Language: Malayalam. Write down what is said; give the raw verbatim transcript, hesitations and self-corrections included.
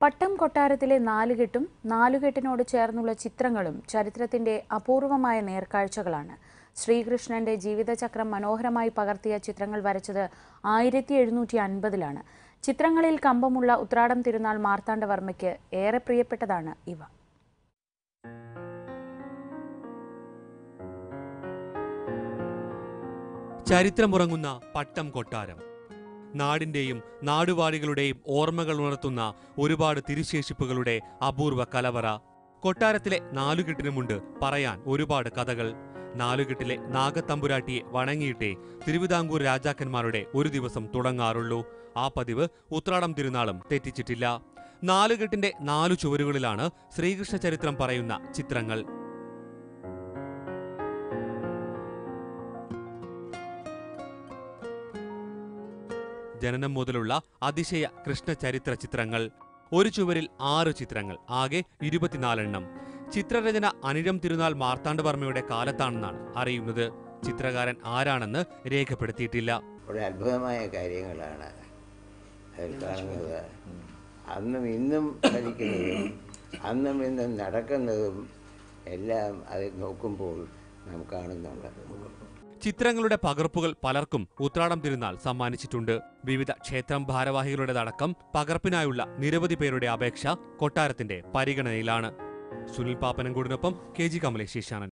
പട്ടം കൊട്ടാരത്തിലെ നാലുകെട്ടും നാലുകെട്ടിനോട് ചേർന്നുള്ള ചിത്രങ്ങളും ചരിത്രത്തിന്റെ അപൂർവമായ നേർക്കാഴ്ചകളാണ്. ശ്രീകൃഷ്ണന്റെ ജീവിതചക്രം മനോഹരമായി പകർത്തിയ ചിത്രങ്ങൾ വരച്ചത് ആയിരത്തി എഴുന്നൂറ്റി അൻപതിലാണ്. ചിത്രങ്ങളിൽ കമ്പമുള്ള ഉത്രാടം തിരുനാൾ മാർത്താണ്ഡവർമ്മയ്ക്ക് ഏറെ പ്രിയപ്പെട്ടതാണ് ഇവ. ചരിത്രമുറങ്ങുന്ന പട്ടം കൊട്ടാരം, നാടിന്റെയും നാടുവാഴികളുടെയും ഓർമ്മകൾ ഉണർത്തുന്ന ഒരുപാട് തിരുശേഷിപ്പുകളുടെ അപൂർവ കലവറ. കൊട്ടാരത്തിലെ നാലുകെട്ടിനുമുണ്ട് പറയാൻ ഒരുപാട് കഥകൾ. നാലുകെട്ടിലെ നാഗത്തമ്പുരാട്ടിയെ വണങ്ങിയിട്ടേ തിരുവിതാംകൂർ രാജാക്കന്മാരുടെ ഒരു ദിവസം തുടങ്ങാറുള്ളൂ. ആ പതിവ് ഉത്രാടം തിരുനാളും തെറ്റിച്ചിട്ടില്ല. നാലുകെട്ടിന്റെ നാലു ചുവരുകളിലാണ് ശ്രീകൃഷ്ണ ചരിത്രം പറയുന്ന ചിത്രങ്ങൾ. ജനനം മുതലുള്ള അതിശയ കൃഷ്ണ ചരിത്ര ചിത്രങ്ങൾ. ഒരു ചുവരിൽ ആറ് ചിത്രങ്ങൾ, ആകെ ഇരുപത്തിനാലെണ്ണം. ചിത്രരചന അനിഴം തിരുനാൾ മാർത്താണ്ഡവർമ്മയുടെ കാലത്താണെന്നാണ് അറിയുന്നത്. ചിത്രകാരൻ ആരാണെന്ന് രേഖപ്പെടുത്തിയിട്ടില്ല. വളരെ അത്ഭുതമായ കാര്യങ്ങളാണ് അതിൽ കാണുന്നത്. അന്നും ഇന്നും ഭരിക്കുന്നതും അന്നും ഇന്നും നടക്കുന്നതും എല്ലാം അത് നോക്കുമ്പോൾ നാം കാണുന്നുണ്ട്. ചിത്രങ്ങളുടെ പകർപ്പുകൾ പലർക്കും ഉത്രാടം തിരുനാൾ സമ്മാനിച്ചിട്ടുണ്ട്. വിവിധ ക്ഷേത്രം ഭാരവാഹികളുടേതടക്കം പകർപ്പിനായുള്ള നിരവധി പേരുടെ അപേക്ഷ കൊട്ടാരത്തിന്റെ പരിഗണനയിലാണ്. സുനിൽ പാപ്പനംകൂടിനൊപ്പം കെ ജി കമലേഷ്.